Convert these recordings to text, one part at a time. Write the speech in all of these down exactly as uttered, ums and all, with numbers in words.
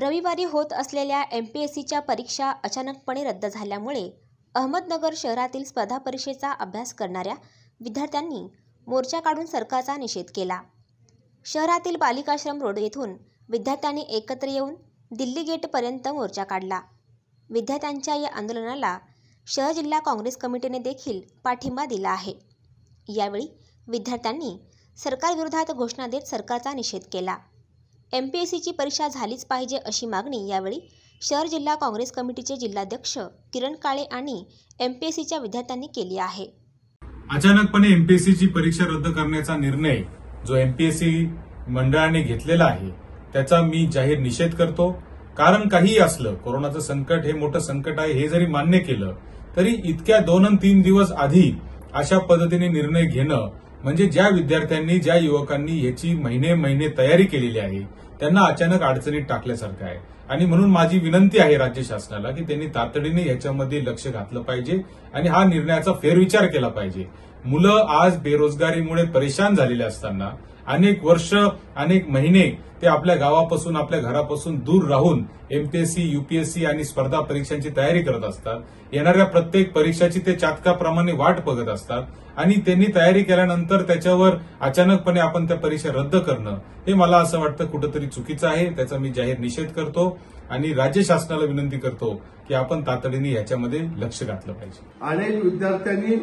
रविवारी होत असलेल्या एम पी एस सीच्या परीक्षा अचानकपणे रद्द झाल्यामुळे अहमदनगर शहरातील स्पर्धा परीक्षेचा अभ्यास करणाऱ्या विद्यार्थ्यांनी मोर्चा काढून सरकारचा निषेध केला। शहरातील बालिकाश्रम रोड येथून विद्यार्थ्यांनी एकत्र येऊन दिल्ली गेटपर्यंत मोर्चा काढला। विद्यार्थ्यांच्या या आंदोलनाला शहर जिल्हा काँग्रेस कमिटीने देखील पाठिंबा दिला आहे। यावेळी विद्यार्थ्यांनी सरकारविरोधात घोषणा देत सरकारचा निषेध केला। एम पी एस सीची परीक्षा झालीच पाहिजे अशी मागणी यावेळी शहर जिल्हा काँग्रेस कमिटीचे जिल्हाध्यक्ष किरण काळे आणि एम पी एस सीच्या विद्यार्थ्यांनी केली आहे। अचानकपणे एम पी एस सीची परीक्षा रद्द करण्याचा निर्णय जो एम पी एस सी मंडळाने घेतलेला आहे त्याचा मी जाहीर निषेध करतो। कारण काही असलं, कोरोनाचं संकट हे मोठं संकट आहे हे जरी मान्य केलं तरी इतक्या दोन आणि तीन दिवस आधी अशा पद्धतीने निर्णय घेणं म्हणजे ज्या विद्यार्थ्यांनी ज्या युवकांनी याची महिने महिने तयारी केलेली आहे त्यांना अचानक अडचणीत टाकल्यासारखं आहे। आणि म्हणून माझी विनंती आहे राज्य शासनाला की त्यांनी तातडीने याच्यामध्ये लक्ष घातलं पाहिजे आणि हा निर्णयाचा फेरविचार केला पाहिजे। मुलं आज बेरोजगारीमुळे परेशान झालेले असताना अनेक वर्ष अनेक महिने ते आपल्या गावापासून आपल्या घरापासून दूर राहून M P S C U P S C आणि स्पर्धा परीक्षांची तयारी करत असतात। येणाऱ्या प्रत्येक परीक्षाची ते चातकाप्रमाणे वाट बघत असतात आणि त्यांनी तयारी केल्यानंतर त्याच्यावर अचानकपणे आपण त्या परीक्षा रद्द करणं हे मला असं वाटतं कुठंतरी चुकीचं आहे। त्याचा मी जाहीर निषेध करतो आणि राज्य शासनाला विनंती करतो की आपण तातडीने याच्यामध्ये लक्ष घातलं पाहिजे। अनेक विद्यार्थ्यांनी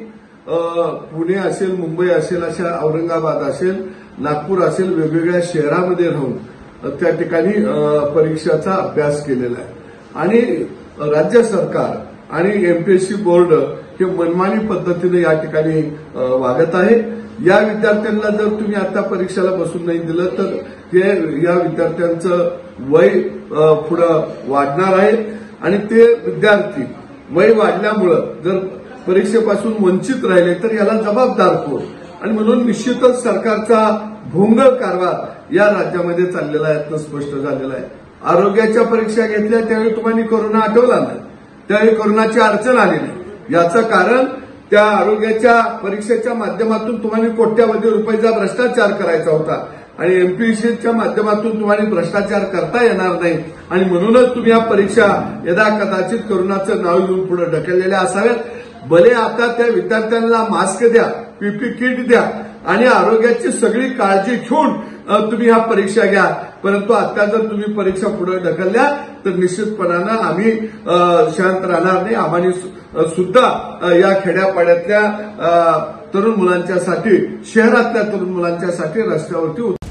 पुणे असेल, मुंबई असेल, अशा औरंगाबाद असेल, नागपूर असेल, वेगवेगळ्या शहरामध्ये राहून त्या ठिकाणी परीक्षाचा अभ्यास केलेला आहे आणि राज्य सरकार आणि M P S C board हे मनमानी पद्धतीने या ठिकाणी वागत आहे। या विद्यार्थ्यांना जर तुम्ही आता परीक्षेला बसून नाही दिलं तर हे या विद्यार्थ्यांचं वय पुढे वाढणार आहे आणि ते विद्यार्थी वय वाढल्यामुळं जर परीक्षेपासून वंचित राहिले तर याला जबाबदार कोण? आणि म्हणून निश्चितच सरकारचा भोंगळ कारभार या राज्यामध्ये चाललेला आहे, यातनं स्पष्ट झालेला आहे। आरोग्याच्या परीक्षा घेतल्या त्यावेळी तुम्हाला कोरोना आठवला नाही, त्यावेळी कोरोनाची अडचण आली नाही। याचं कारण त्या आरोग्याच्या परीक्षेच्या माध्यमातून तुम्हाला कोट्यावधी रुपयाचा भ्रष्टाचार करायचा होता आणि एम पी एस सीच्या माध्यमातून तुम्हाला भ्रष्टाचार करता येणार नाही आणि म्हणूनच तुम्ही या परीक्षा यदा कदाचित कोरोनाचं नाव घेऊन पुढे ढकललेल्या असाव्यात। भले आता त्या विद्यार्थ्यांना मास्क द्या, पीपी किट द्या आणि आरोग्याची सगळी काळजी घेऊन तुम्ही ह्या परीक्षा घ्या, परंतु आता जर तुम्ही परीक्षा पुढे ढकलल्या तर निश्चितपणानं आम्ही शांत राहणार नाही। आम्हाला सुद्धा या खेड्यापाड्यातल्या तरुण मुलांच्यासाठी, शहरातल्या तरुण मुलांच्यासाठी रस्त्यावरती